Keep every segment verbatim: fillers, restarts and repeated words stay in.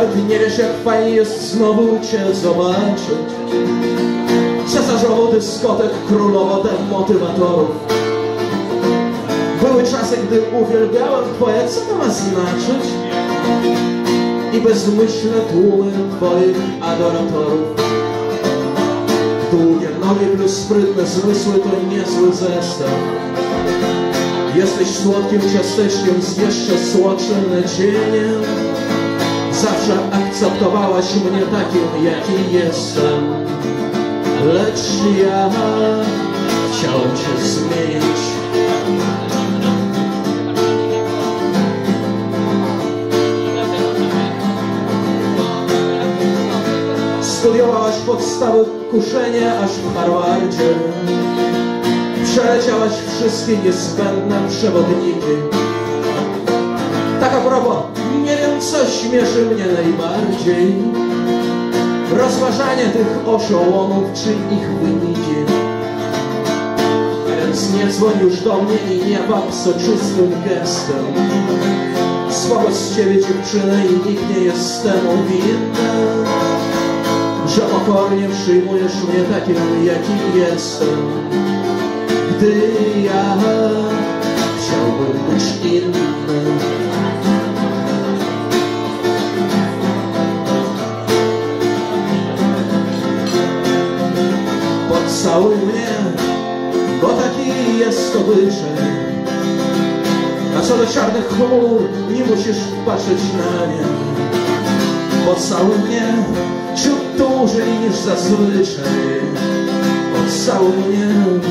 Nawet nie wiesz, jak fajnie jest znowu cię zobaczyć. Cesarzowo dyskotek, królowo demotywatorów. Były czasy, gdy uwielbiałem twoje, co to ma znaczyć? I bezmyślne tłumy twoich adoratorów. Długie nogi plus sprytne zmysły to niezły zestaw. Jesteś słodkim ciasteczkiem z jeszcze słodszym nadzieniem. Zawsze akceptowałaś mnie takim, jaki jestem. Lecz ja chciałem cię zmienić. Studiowałaś podstawy kuszenia aż w Harvardzie. Przeleciałaś wszystkie niezbędne przewodniki. Tak a propos, nie wiem, co śmieszy mnie najbardziej. Rozważanie tych oszołomów czy ich wyniki. A więc nie dzwoń już do mnie i nie wab soczystym gestem. Słabo z ciebie dziewczyny i nikt nie jest temu winny, że pokornie przyjmujesz mnie takim, jaki jestem. Gdy ja chciałbym być inny. Pocałuj mnie, bo taki jest obyczaj. A co do czarnych chmur, nie musisz patrzeć na nie. Pocałuj mnie ciut dłużej niż zazwyczaj. Pocałuj mnie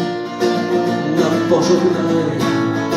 na pożegnanie.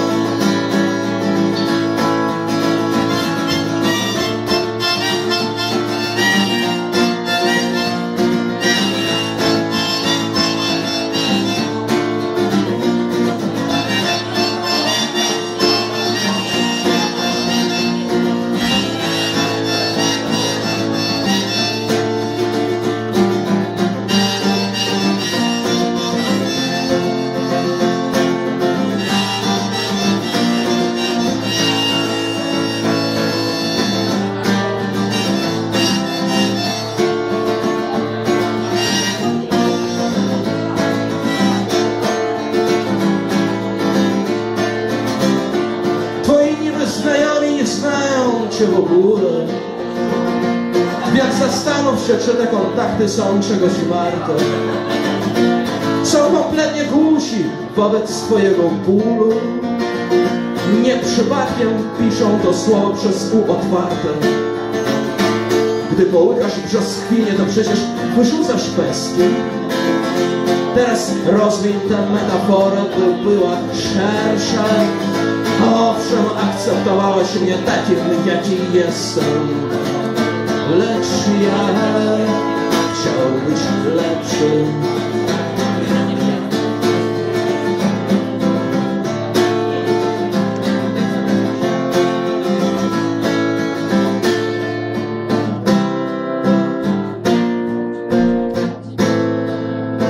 Znajomi nie znają cię w ogóle, więc zastanów się, czy te kontakty są czegoś warte. Są kompletnie głusi wobec swojego bólu. Nie przypadkiem piszą to słowo przez pół otwarte. Gdy połykasz brzoskwinie, to przecież wyrzucasz pestki. Teraz rozwiń tę metaforę, by była szersza. Owszem, akceptowałaś mnie takim, jaki jestem. Lecz ja chciał być lepszy.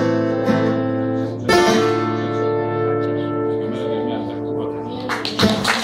Thank you.